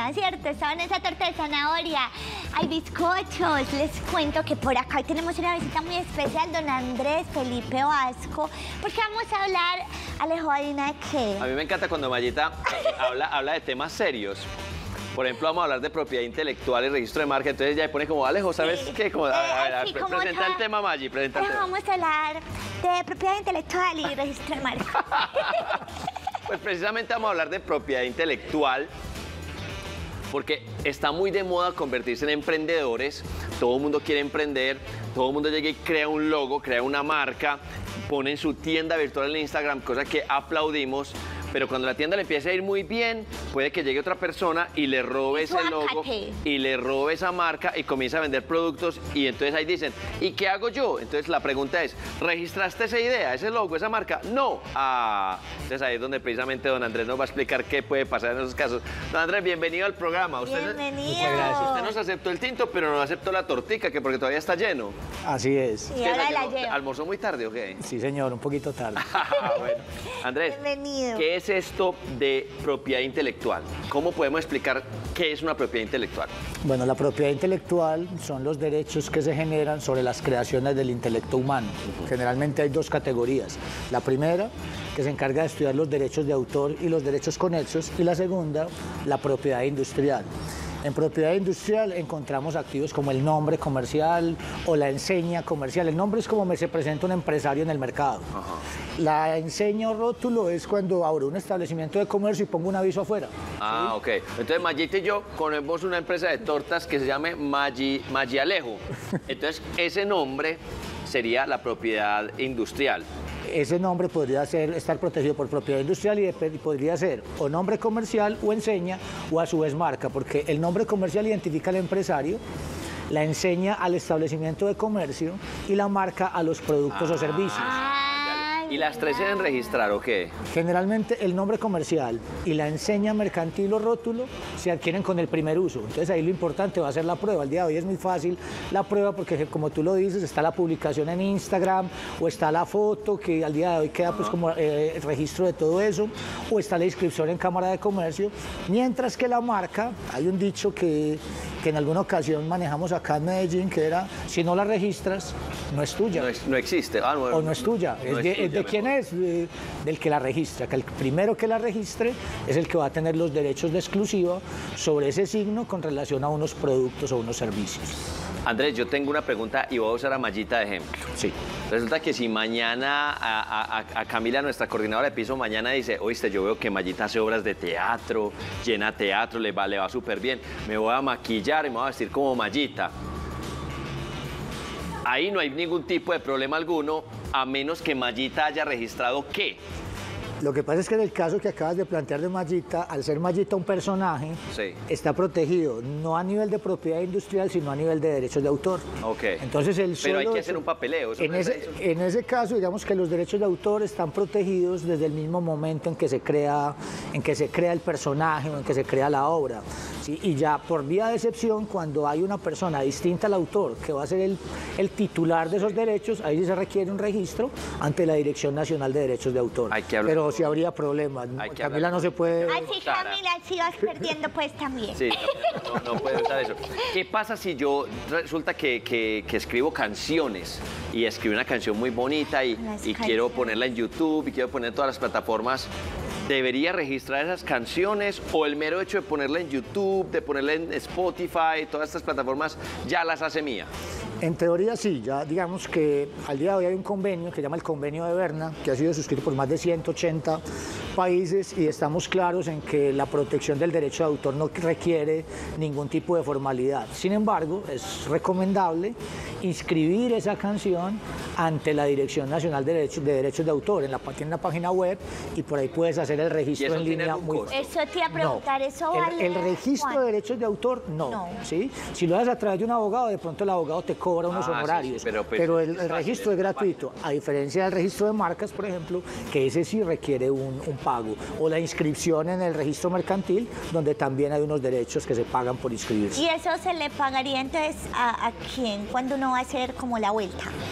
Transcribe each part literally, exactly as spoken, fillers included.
zanahoria, ¿cierto? Estaba en esa torta de zanahoria. Hay bizcochos. Les cuento que por acá hoy tenemos una visita muy especial, don Andrés Felipe Vasco, porque vamos a hablar, Alejo, ¿adivina de qué? A mí me encanta cuando Mayita habla, habla de temas serios. Por ejemplo, vamos a hablar de propiedad intelectual y registro de marca. Entonces ya pone como, Alejo, ¿sabes Sí. qué? Como, a, a, a, Eh, sí, pre como presenta otra... el tema, Maggi, presenta el Pero tema. vamos a hablar de propiedad intelectual y registro de marca. Pues precisamente vamos a hablar de propiedad intelectual, porque está muy de moda convertirse en emprendedores. Todo el mundo quiere emprender, todo el mundo llega y crea un logo, crea una marca, pone en su tienda virtual en Instagram, cosa que aplaudimos. Pero cuando la tienda le empieza a ir muy bien, puede que llegue otra persona y le robe ese logo y le robe esa marca y comienza a vender productos, y entonces ahí dicen, ¿y qué hago yo? Entonces la pregunta es, ¿registraste esa idea, ese logo, esa marca? No. Ah, entonces ahí es donde precisamente don Andrés nos va a explicar qué puede pasar en esos casos. Don Andrés, bienvenido al programa. Usted, Bienvenido. Muchas gracias. Usted nos aceptó el tinto, pero no aceptó la tortica, que porque todavía está lleno. Así es. Sí, ahora la llevo. ¿Almorzó muy tarde o qué? Sí, señor, un poquito tarde. Bueno. Andrés, Bienvenido. ¿qué es esto de propiedad intelectual? ¿Cómo podemos explicar qué es una propiedad intelectual? Bueno, la propiedad intelectual son los derechos que se generan sobre las creaciones del intelecto humano. Generalmente hay dos categorías. La primera, que se encarga de estudiar los derechos de autor y los derechos conexos, y la segunda, la propiedad industrial. En propiedad industrial encontramos activos como el nombre comercial o la enseña comercial. El nombre es como se presenta un empresario en el mercado. Ajá. La enseña o rótulo es cuando abro un establecimiento de comercio y pongo un aviso afuera. Ah, ¿sí? Ok. Entonces Mayita y yo ponemos una empresa de tortas que se llame Maggi, Maggi Alejo. Entonces ese nombre sería la propiedad industrial. Ese nombre podría ser, estar protegido por propiedad industrial y podría ser o nombre comercial o enseña o a su vez marca, porque el nombre comercial identifica al empresario, la enseña al establecimiento de comercio y la marca a los productos ah, o servicios. ¿Y las tres se deben registrar o qué? Generalmente el nombre comercial y la enseña mercantil o rótulo se adquieren con el primer uso. Entonces ahí lo importante va a ser la prueba. Al día de hoy es muy fácil la prueba porque, como tú lo dices, está la publicación en Instagram o está la foto que al día de hoy queda pues como eh, el registro de todo eso, o está la inscripción en Cámara de Comercio. Mientras que la marca, hay un dicho que, que en alguna ocasión manejamos acá en Medellín, que era, si no la registras, no es tuya. No, es, no existe. Ah, no, o no es tuya. No es, es, de, tuya es de quién es, de, del que la registra. Que el primero que la registre es el que va a tener los derechos de exclusiva sobre ese signo con relación a unos productos o unos servicios. Andrés, yo tengo una pregunta y voy a usar a Mayita de ejemplo. Sí. Resulta que si mañana a, a, a Camila, nuestra coordinadora de piso, mañana dice, oíste, yo veo que Mayita hace obras de teatro, llena teatro, le va, le va súper bien, me voy a maquillar y me voy a vestir como Mayita. Ahí no hay ningún tipo de problema alguno, a menos que Mayita haya registrado ¿qué? Lo que pasa es que en el caso que acabas de plantear de Mayita, al ser Mayita un personaje, sí, está protegido no a nivel de propiedad industrial, sino a nivel de derechos de autor. Ok. Entonces el Pero hay que eso, hacer un papeleo. En ese, en ese caso, digamos que los derechos de autor están protegidos desde el mismo momento en que se crea, en que se crea el personaje o en que se crea la obra. ¿Sí? Y ya por vía de excepción, cuando hay una persona distinta al autor que va a ser el, el titular de esos derechos, ahí sí se requiere un registro ante la Dirección Nacional de Derechos de Autor. Hay que hablar. Pero sí habría problemas. Camila hablar. no se puede... Ay, sí, Camila, si vas perdiendo, pues también. Sí, no, no puede usar eso. ¿Qué pasa si yo, resulta que, que, que escribo canciones y escribo una canción muy bonita y, y quiero ponerla en YouTube y quiero poner en todas las plataformas? ¿Debería registrar esas canciones o el mero hecho de ponerla en YouTube, de ponerla en Spotify, todas estas plataformas, ya las hace mía? En teoría sí, ya digamos que al día de hoy hay un convenio que se llama el Convenio de Berna, que ha sido suscrito por más de ciento ochenta países y estamos claros en que la protección del derecho de autor no requiere ningún tipo de formalidad. Sin embargo, es recomendable inscribir esa canción ante la Dirección Nacional de Derechos de, Derechos de Autor. En la, tiene una página web y por ahí puedes hacer el registro en línea. Muy eso te iba a preguntar, no. ¿eso el, vale? el registro ¿Cuál? de derechos de autor, no. no. ¿Sí? Si lo haces a través de un abogado, de pronto el abogado te cobra unos ah, honorarios, sí, sí, pero, pues, pero el, el registro es, es gratuito, a diferencia del registro de marcas, por ejemplo, que ese sí requiere un, un pago, o la inscripción en el registro mercantil, donde también hay unos derechos que se pagan por inscribirse. ¿Y eso se le pagaría entonces a, a quién cuando uno va a hacer como la vuelta?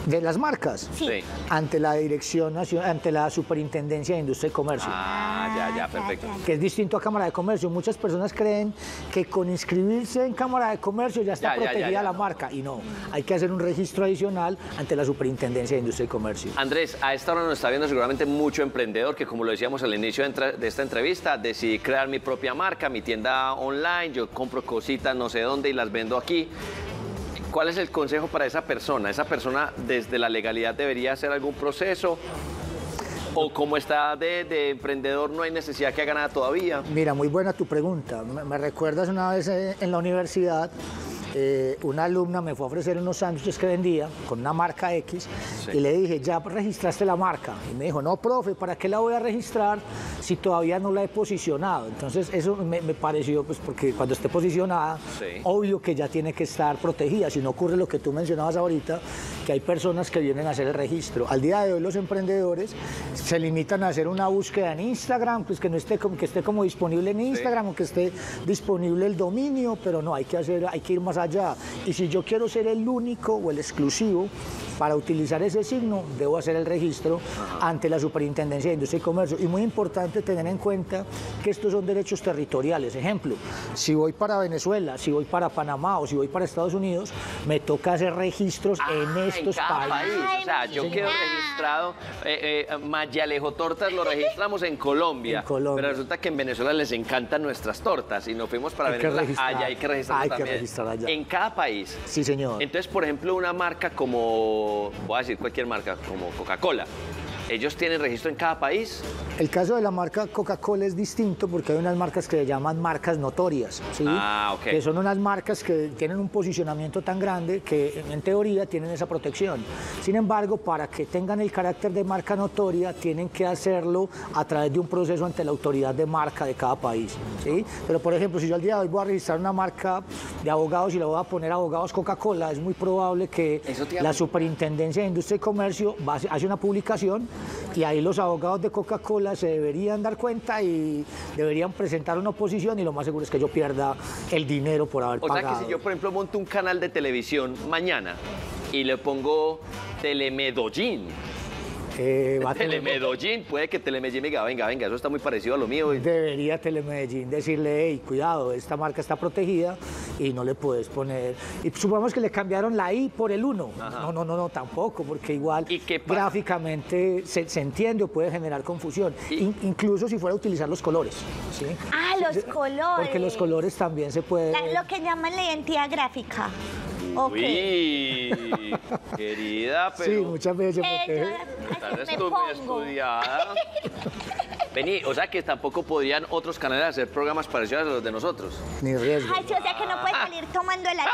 de las marcas. Sí. Sí. Ante la Dirección Nacional, ante la Superintendencia de Industria y Comercio. Ah, ya, ya, perfecto. Que es distinto a Cámara de Comercio. Muchas personas creen que con inscribirse en Cámara de Comercio ya está Ya, ya, ya, protegida ya, la no. marca, y no, hay que hacer un registro adicional ante la Superintendencia de Industria y Comercio. Andrés, a esta hora nos está viendo seguramente mucho emprendedor que, como lo decíamos al inicio de, entre- de esta entrevista, decidí crear mi propia marca, mi tienda online, yo compro cositas no sé dónde y las vendo aquí. ¿Cuál es el consejo para esa persona? ¿Esa persona desde la legalidad debería hacer algún proceso? ¿O como está de, de emprendedor no hay necesidad que haga nada todavía? Mira, muy buena tu pregunta. Me, me recuerdas una vez eh, en la universidad, eh, una alumna me fue a ofrecer unos sándwiches que vendía con una marca X, Sí. y le dije, ¿ya registraste la marca? Y me dijo, no, profe, ¿para qué la voy a registrar si todavía no la he posicionado? Entonces eso me, me pareció, pues porque cuando esté posicionada, Sí. obvio que ya tiene que estar protegida, si no ocurre lo que tú mencionabas ahorita, que hay personas que vienen a hacer el registro. Al día de hoy los emprendedores se limitan a hacer una búsqueda en Instagram, pues que no esté como, que esté como disponible en Instagram, o que esté disponible el dominio, pero no, hay que hacer, hay que ir más allá. Y si yo quiero ser el único o el exclusivo para utilizar ese signo, debo hacer el registro ante la Superintendencia de Industria y Comercio. Y muy importante tener en cuenta que estos son derechos territoriales. Ejemplo, si voy para Venezuela, si voy para Panamá o si voy para Estados Unidos, me toca hacer registros en Ah, estos cada países. país. O sea, yo Ay, quedo señor. registrado, eh, eh, Mayalejo Tortas lo registramos en Colombia, En Colombia. pero resulta que en Venezuela les encantan nuestras tortas y nos fuimos para Hay que Venezuela, registrar. allá hay que registrarlo Hay que también. registrar allá. En cada país. Sí, señor. Entonces, por ejemplo, una marca como, voy a decir cualquier marca, como Coca-Cola, ¿ellos tienen registro en cada país? El caso de la marca Coca-Cola es distinto porque hay unas marcas que se llaman marcas notorias, ¿sí? Ah, ok. Que son unas marcas que tienen un posicionamiento tan grande que en teoría tienen esa protección. Sin embargo, para que tengan el carácter de marca notoria, tienen que hacerlo a través de un proceso ante la autoridad de marca de cada país, ¿sí? Pero, por ejemplo, si yo al día de hoy voy a registrar una marca de abogados y le voy a poner abogados Coca-Cola, es muy probable que Eso te iba a la preguntar. Superintendencia de Industria y Comercio va a hacer- hace una publicación, y ahí los abogados de Coca-Cola se deberían dar cuenta y deberían presentar una oposición, y lo más seguro es que yo pierda el dinero por haber O sea pagado. que si yo, por ejemplo, monto un canal de televisión mañana y le pongo Telemedellín, Eh, va a tener- Telemedellín, puede que Telemedellín me diga, venga, venga, eso está muy parecido a lo mío. y- Debería Telemedellín decirle, hey, cuidado, esta marca está protegida y no le puedes poner... Y supongamos que le cambiaron la I por el uno. No, no, no, no, tampoco, porque igual ¿Y qué pasa? gráficamente se, se entiende o puede generar confusión. Y- In- incluso si fuera a utilizar los colores. ¿sí? Ah, los colores. Porque los colores también se pueden... La- lo que llaman la identidad gráfica. Ok. Uy, querida, pero... Sí, muchas veces... Eh, porque- yo Estás así me estu- pongo. estudiada. Vení, o sea que tampoco podrían otros canales hacer programas parecidos a los de nosotros. Ni riesgo. Ay, sí, o sea que no puedes salir tomando el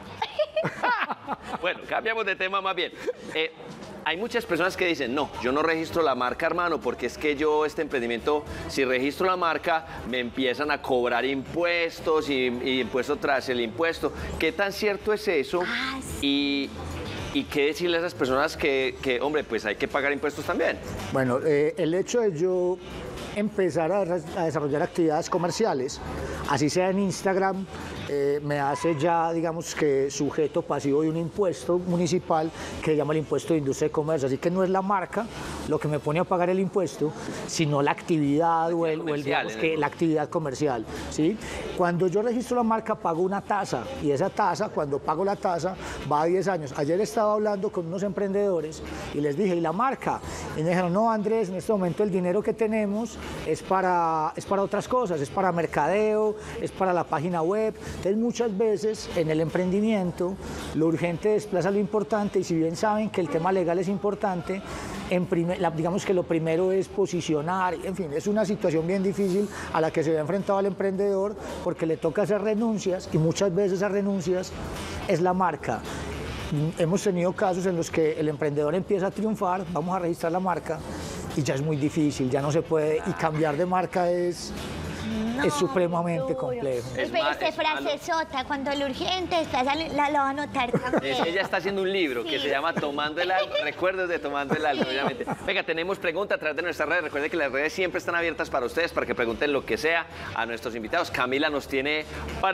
Bueno, cambiamos de tema más bien. Eh, hay muchas personas que dicen, no, yo no registro la marca, hermano, porque es que yo, este emprendimiento, si registro la marca, me empiezan a cobrar impuestos y, y impuesto tras el impuesto. ¿Qué tan cierto es eso? Ah, Y, y qué decirle a esas personas que, que, hombre, pues hay que pagar impuestos también. Bueno, eh, el hecho de yo empezar a, a desarrollar actividades comerciales, así sea en Instagram, eh, me hace ya, digamos que, sujeto pasivo de un impuesto municipal que se llama el impuesto de industria y comercio. Así que no es la marca lo que me pone a pagar el impuesto, sino la actividad o el, o el, comercial, digamos en que, el- la actividad comercial. ¿sí? Cuando yo registro la marca, pago una tasa, y esa tasa, cuando pago la tasa, va a diez años. Ayer estaba hablando con unos emprendedores y les dije, ¿y la marca? Y me dijeron, no, Andrés, en este momento el dinero que tenemos es para, es para otras cosas, es para mercadeo, es para la página web. Entonces, muchas veces en el emprendimiento, lo urgente desplaza lo importante, y si bien saben que el tema legal es importante, en primer, la- digamos que lo primero es posicionar, en fin, es una situación bien difícil a la que se ve enfrentado al emprendedor, porque le toca hacer renuncias, y muchas veces esas renuncias es la marca. Hemos tenido casos en los que el emprendedor empieza a triunfar, vamos a registrar la marca, y ya es muy difícil, ya no se puede, y cambiar de marca es... No, es supremamente complejo. Es Pero ma- este es malo. frase sota, cuando lo urgente está saliendo, la, lo va a anotar también. Es- ella está haciendo un libro que Sí. se llama Tomando el Algo, recuerdos de Tomando el Algo, obviamente. Venga, tenemos preguntas a través de nuestras redes. Recuerden que las redes siempre están abiertas para ustedes, para que pregunten lo que sea a nuestros invitados. Camila nos tiene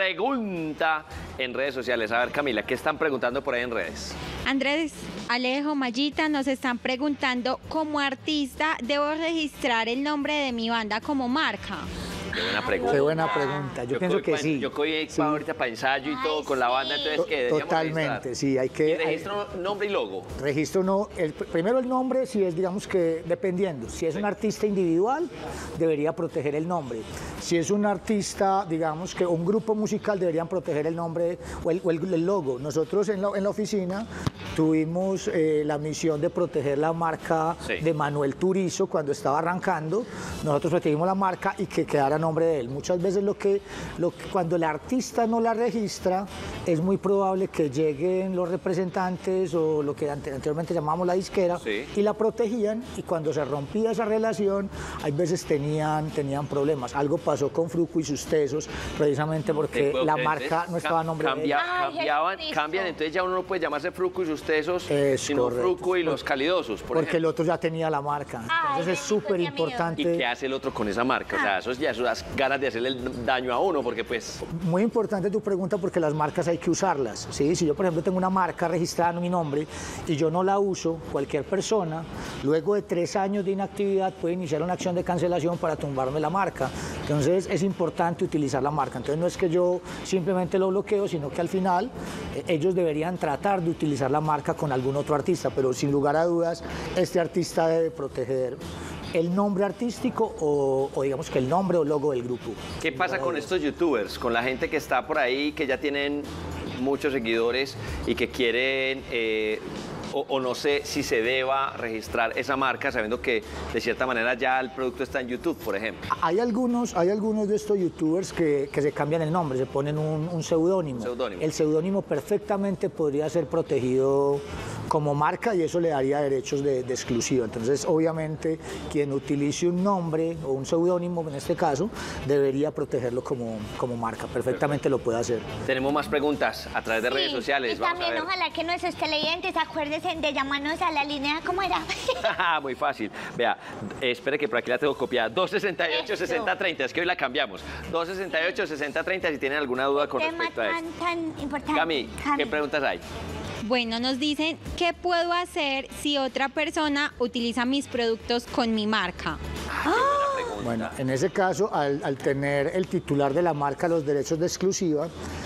pregunta en redes sociales. A ver, Camila, ¿qué están preguntando por ahí en redes? Andrés, Alejo, Mayita nos están preguntando, como artista, ¿debo registrar el nombre de mi banda como marca? Qué buena pregunta. Qué buena pregunta. Yo, pienso coy que pa- sí. Yo coy Sí. ahorita para ensayo y Ay, todo con la banda, sí. entonces, ¿qué? Deberíamos Totalmente, registrar. sí, hay Y que... hay- registro nombre y logo. Registro no, el, primero el nombre, si es, digamos que, dependiendo, si es un artista individual, debería proteger el nombre. Si es un artista, digamos que un grupo musical, deberían proteger el nombre o el, o el- el logo. Nosotros en la, en la oficina tuvimos eh, la misión de proteger la marca Sí. de Manuel Turizo cuando estaba arrancando. Nosotros protegimos la marca y que quedara a nombre de él. Muchas veces lo que, lo que- cuando el artista no la registra, es muy probable que lleguen los representantes o lo que ante- anteriormente llamábamos la disquera Sí. y la protegían, y cuando se rompía esa relación, hay veces tenían, tenían problemas. Algo pasó con Fruco y sus tesos, precisamente porque Te puedo la creer, marca entonces, no estaba a nombre de cambia- él. Ay, cambiaban, Jesucristo. cambian, entonces ya uno no puede llamarse Fruco y sus tesos, Es sino correcto. Fruco y los calidosos, por Porque el ejemplo. otro ya tenía la marca. Ay, Entonces es bendito súper sea mío. importante. ¿Y qué hace el otro con esa marca? O sea, eso es ya eso das ganas de hacerle el daño a uno, porque pues... Muy importante tu pregunta, porque las marcas hay que usarlas, ¿sí? Si yo, por ejemplo, tengo una marca registrada en mi nombre y yo no la uso, cualquier persona, luego de tres años de inactividad, puede iniciar una acción de cancelación para tumbarme la marca. Entonces, es importante utilizar la marca. Entonces, no es que yo simplemente lo bloqueo, sino que al final eh, ellos deberían tratar de utilizar la marca con algún otro artista, pero sin lugar a dudas, este artista debe proteger el nombre artístico o, o digamos que el nombre o logo del grupo. ¿Qué pasa con estos youtubers, con la gente que está por ahí, que ya tienen muchos seguidores y que quieren, eh, o, o no sé si se deba registrar esa marca, sabiendo que de cierta manera ya el producto está en YouTube, por ejemplo? Hay algunos, hay algunos de estos youtubers que, que se cambian el nombre, se ponen un, un seudónimo. Seudónimo. El seudónimo perfectamente podría ser protegido como marca y eso le daría derechos de, de exclusiva. Entonces, obviamente, quien utilice un nombre o un seudónimo, en este caso, debería protegerlo como, como marca. Perfectamente lo puede hacer. Tenemos más preguntas a través de redes Sí, sociales. Y Vamos a también ver. ojalá que nuestros televidentes acuérdense de llamarnos a la línea, ¿cómo era? Muy fácil. Vea, eh, espere que por aquí la tengo copiada. dos sesenta y ocho, sesenta treinta, es que hoy la cambiamos. dos sesenta y ocho, sesenta treinta si tienen alguna duda con Tema respecto a tan, esto. tan importante. Cami, ¿qué Cami. preguntas hay? Bueno, nos dicen, ¿qué puedo hacer si otra persona utiliza mis productos con mi marca? Pregunta. Bueno, en ese caso, al, al tener el titular de la marca los derechos de exclusiva,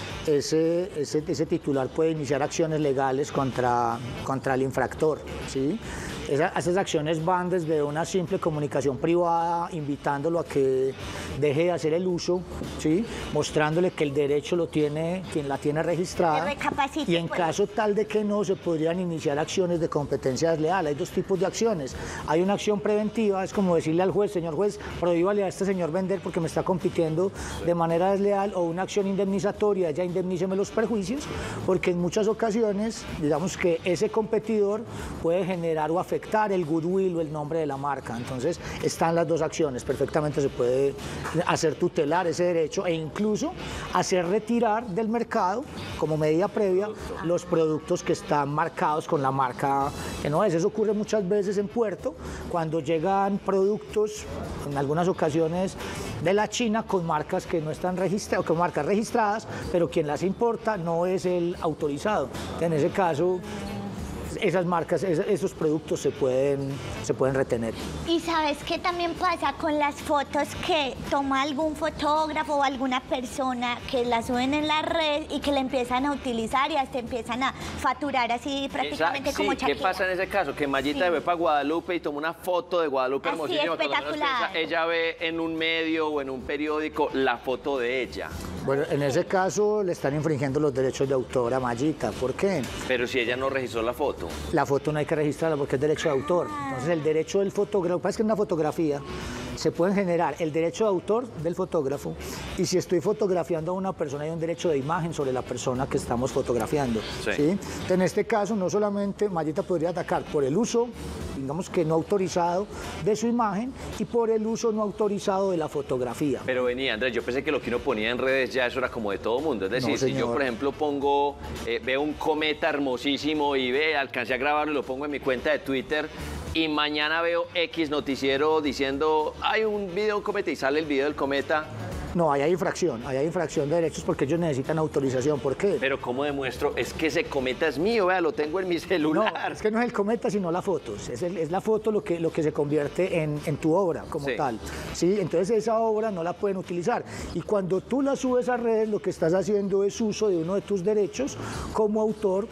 ese, ese, ese titular puede iniciar acciones legales contra, contra el infractor, ¿sí? Esa- esas acciones van desde una simple comunicación privada, invitándolo a que deje de hacer el uso, ¿sí? Mostrándole que el derecho lo tiene quien la tiene registrada. Que recapacite, Y en pues. caso tal de que no, se podrían iniciar acciones de competencia desleal. Hay dos tipos de acciones. Hay una acción preventiva, es como decirle al juez, señor juez, prohíbale a este señor vender porque me está compitiendo de manera desleal, o una acción indemnizatoria, ya indemníceme los perjuicios, porque en muchas ocasiones, digamos que ese competidor puede generar o afectar el goodwill o el nombre de la marca. Entonces, están las dos acciones. Perfectamente se puede hacer tutelar ese derecho e incluso hacer retirar del mercado, como medida previa, los productos que están marcados con la marca que no es. Eso ocurre muchas veces en Puerto, cuando llegan productos, en algunas ocasiones, de la China con marcas que no están registradas, con marcas registradas, pero quien las importa no es el autorizado. En ese caso, esas marcas, es- esos productos se pueden, se pueden retener. Y sabes qué también pasa con las fotos que toma algún fotógrafo o alguna persona que la suben en la red y que la empiezan a utilizar y hasta empiezan a facturar así prácticamente Esa- como sí, ¿qué Shakira. pasa en ese caso? Que Mayita Sí. se fue para Guadalupe y tomó una foto de Guadalupe Así, hermosísima. Cuando menos espectacular. piensa, ella ve en un medio o en un periódico la foto de ella. Bueno, en ese caso le están infringiendo los derechos de autor a Mayita. ¿Por qué? Pero si ella no registró la foto. La foto no hay que registrarla porque es derecho de autor. Entonces, el derecho del fotógrafo, pasa que en una fotografía se pueden generar el derecho de autor del fotógrafo, y si estoy fotografiando a una persona hay un derecho de imagen sobre la persona que estamos fotografiando. Sí. ¿sí? En este caso, no solamente Mayita podría atacar por el uso digamos que no autorizado de su imagen y por el uso no autorizado de la fotografía. Pero venía, Andrés, yo pensé que lo que uno ponía en redes ya eso era como de todo mundo. Es decir, No, si yo, señor. por ejemplo, pongo, eh, veo un cometa hermosísimo y ve, alcancé a grabarlo y lo pongo en mi cuenta de Twitter y mañana veo X noticiero diciendo, hay un video de un cometa y sale el video del cometa. No, ahí hay infracción, ahí hay infracción de derechos porque ellos necesitan autorización. ¿Por qué? Pero ¿cómo demuestro? Es que ese cometa es mío, vea, lo tengo en mi No, celular. es que no es el cometa, sino la foto. Es, el- es la foto lo que, lo que se convierte en, en tu obra como Sí. tal. ¿Sí? Entonces esa obra no la pueden utilizar. Y cuando tú la subes a redes, lo que estás haciendo es uso de uno de tus derechos como autor,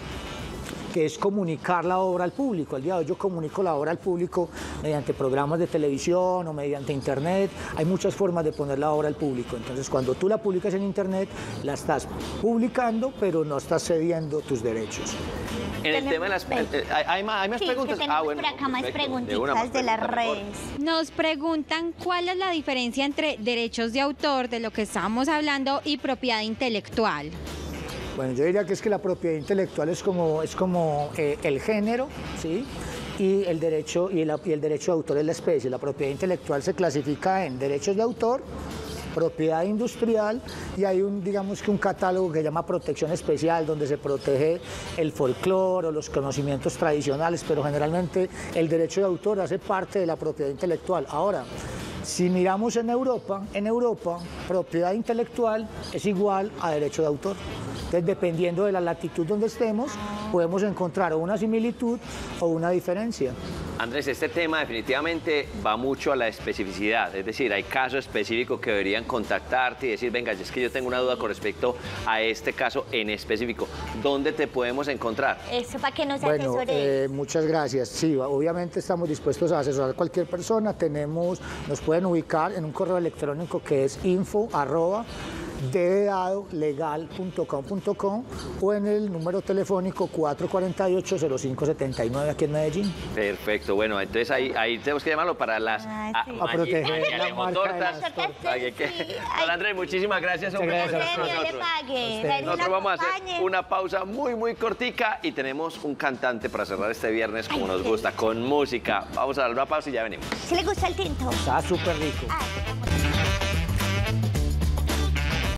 que es comunicar la obra al público. Al día de hoy yo comunico la obra al público mediante programas de televisión o mediante internet. Hay muchas formas de poner la obra al público. Entonces, cuando tú la publicas en internet, la estás publicando, pero no estás cediendo tus derechos. En el Tenemos- tema de las... eh, eh, ¿Hay, hay más, hay más Sí, preguntas? que tenemos por acá más perfecto. De preguntitas una, más de las preguntas, mejor. redes. Nos preguntan cuál es la diferencia entre derechos de autor, de lo que estábamos hablando, y propiedad intelectual. Bueno, yo diría que es que la propiedad intelectual es como, es como eh, el género, ¿sí? Y el, derecho, y, el, y el derecho de autor es la especie. La propiedad intelectual se clasifica en derechos de autor, propiedad industrial, y hay un, digamos que un catálogo que se llama protección especial, donde se protege el folclore o los conocimientos tradicionales, pero generalmente el derecho de autor hace parte de la propiedad intelectual. Ahora, si miramos en Europa, en Europa, propiedad intelectual es igual a derecho de autor. Entonces, dependiendo de la latitud donde estemos, podemos encontrar o una similitud o una diferencia. Andrés, este tema definitivamente va mucho a la especificidad, es decir, hay casos específicos que deberían contactarte y decir, venga, es que yo tengo una duda con respecto a este caso en específico. ¿Dónde te podemos encontrar? Eso para que nos Bueno, asesore. eh, muchas gracias. Sí, obviamente estamos dispuestos a asesorar a cualquier persona. Tenemos, nos pueden ubicar en un correo electrónico que es info arroba legal punto com o en el número telefónico cuatro cuatro ocho, cero cinco siete nueve aquí en Medellín. Perfecto, bueno, entonces ahí, ahí tenemos que llamarlo para las Ah, sí. A proteger Mañi- la Alejo marca de tortas. las tortas. Para que- Sí, Don ay. Andrés, muchísimas gracias. hombre, Muchas por gracias estar a con Premio le nosotros. pague. Usted. Ven y Nosotros nos vamos a hacer acompañe. una pausa muy, muy cortica y tenemos un cantante para cerrar este viernes como Ay, nos qué gusta, con música. Vamos a dar una pausa y ya venimos. ¿Sí le gusta el tinto? Está súper rico. Ah,